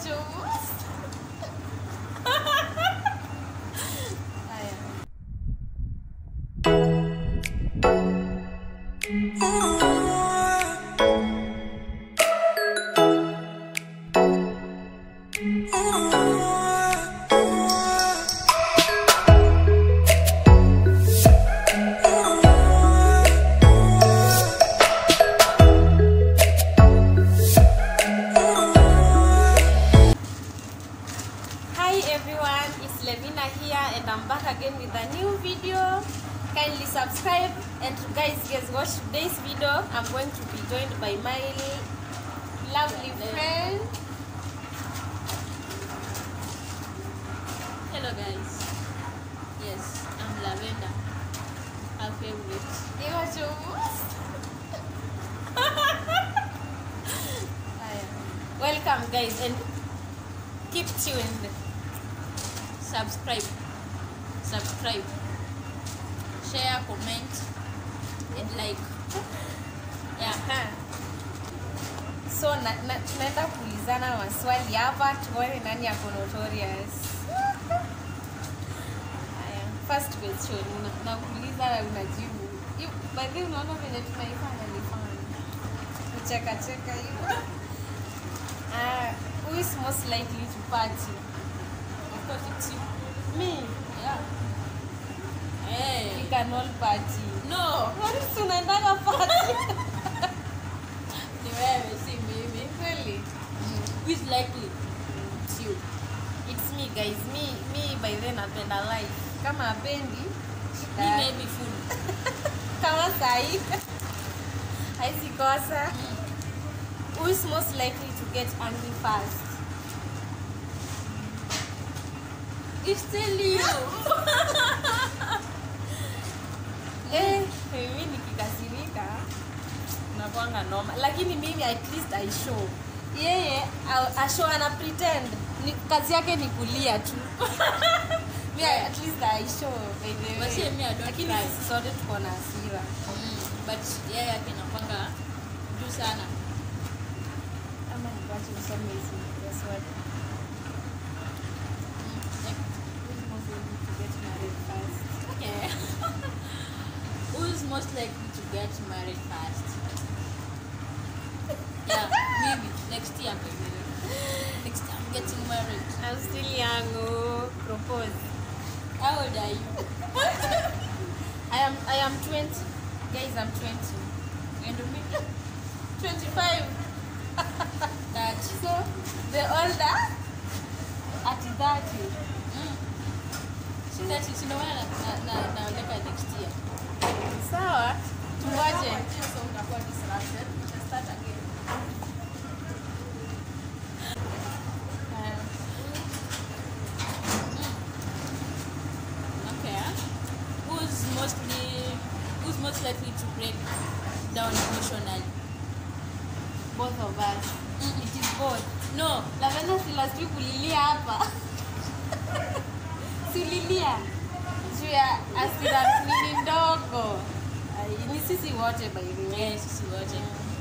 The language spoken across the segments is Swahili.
And I'm back again with a new video. Kindly subscribe, and guys watch today's video. I'm going to be joined by my lovely friend. Hello guys. Yes, I'm Lavender. Her favorite. Welcome guys, and keep tuned. Subscribe, share, comment, and like. Yeah. So tunaenda kuulizana maswali hapa tuone nani yako notorious. First question, nakuuliza na unajibu. By the way, unaona vile tunaifanya ni fun. Kucheka hiyo. Who is most likely to party? Of course it's you. Me? Yeah. Hey. You can all party. No. What is tunaendaga party? Ni wewe, si mimi. Really? Who is likely? It's you. It's me guys. Me by then napenda life. Kama apendi, Me maybe food. kama sahi. Haisi kosa. Who is most likely to get angry fast? It's still you. Mimi nikikasirika nakuanga noma, lakini mimi at least I show. Yeye show ana pretend kazi yake ni kulia tu. Me at least I show by the way. But see, me I don't lakini cry. sisi sote tuko na hasira. But yeye anakuanga juu sana. Ama nipate usome hizi password. Okay. Who's most likely to get married fast? Yeah, maybe next year. Next year I'm getting married. I'm still young. Propose. How old are you? I am 20. Guys, I'm 20. And me? 25. That. So the older at 30. So that is no one naoleka next year. Sawa, tungoje. Okay. Who's most likely to break down emotionally? Both of us. It is both. No. Lavenda si last week ulilia hapa. Sililia. Juu ya asira nini ndogo. Ni sisi wote by the way. Yes, sisi wote.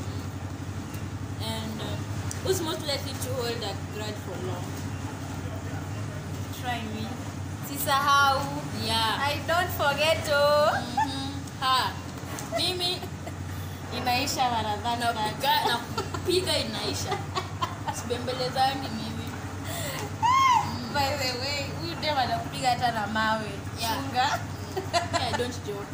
And who's most likely to hold a grudge for long? Try me. Sisahau. Yeah. I don't forget to. Ha. Mimi Inaisha mara napiga inaisha. Sibembelezani mimi. By the way, huyu dem anakupiga hata na mawe. Yeah. Chunga. I don't joke.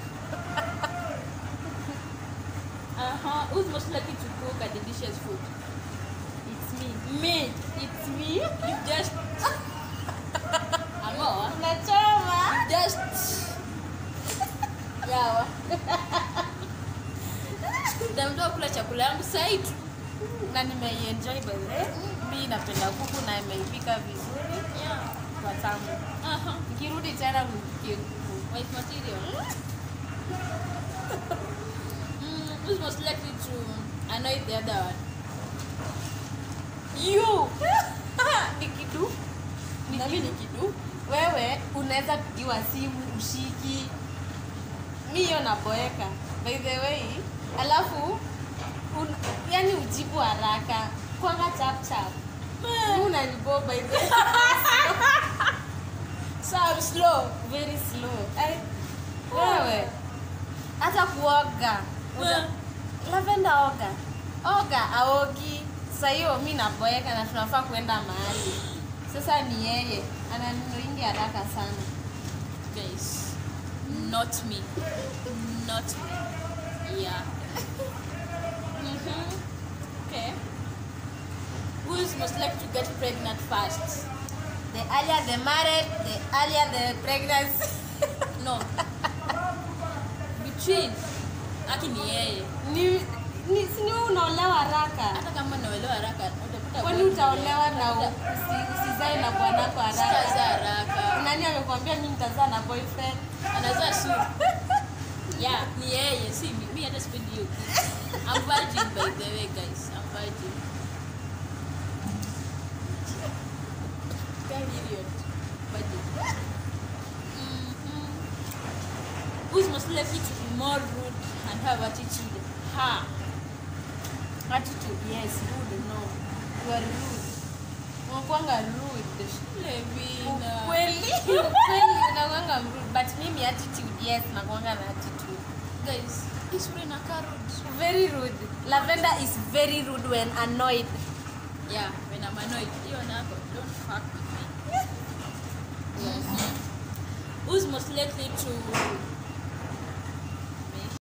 Who's most likely to cook a delicious food? It's me. Me. It's me. You just Amo. Unachoma. You just yawa. Ndio kula chakula yangu sasa tu. Na nimeienjoy by the way. Mimi napenda kuku na nimeipika vizuri. Yeah. Kwa tamu. Nikirudi tena mpikie kuku. Wife material. Who's most likely to annoy the other one? You. Nikidu. Mimi nikidu. Wewe unaweza pigiwa simu ushiki. Mimi hiyo naboeka. By the way, alafu yani ujibu haraka. Kwanga chap chap. inanibo by the way. So I'm slow, very slow. Wewe hata kuoga. Lavenda oga aogi. Sasa hiyo mimi naboeka na tunafaa kwenda mahali. Sasa ni yeye ananiingia haraka sana. Guys, not me. Yeah. Okay. Who is most likely to get pregnant first? The earlier they married, the earlier the pregnancy. No. Between aki ni yeye. Ni unaolewa haraka. Hata kama naolewa haraka, utakuta Kwani utaolewa na usizae na bwanako haraka? Sitazaa haraka. Nani amekwambia mimi nitazaa na boyfriend? Anazaa soon. Yeah, ni yeye, si mimi hata sipendi hiyo. I'm virgin by the way, guys. I'm virgin. Period. Virgin. Who's most likely to be more rude and have attitude? Ha. Attitude, yes. Rude, no. You are rude. Unakuanga rude. Levina. Kweli unakuanga rude. But mimi attitude, yes, nakuanga na attitude. Guys, this brain are rude. Very rude. Lavender is very rude when annoyed. Yeah, when I'm annoyed. You nako, don't fuck with me. Who's most likely to